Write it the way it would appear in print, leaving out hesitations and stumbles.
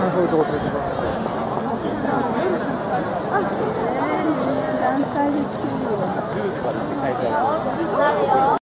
そういうとこ連れてください。団体で来てるよ。10時までって書いてある。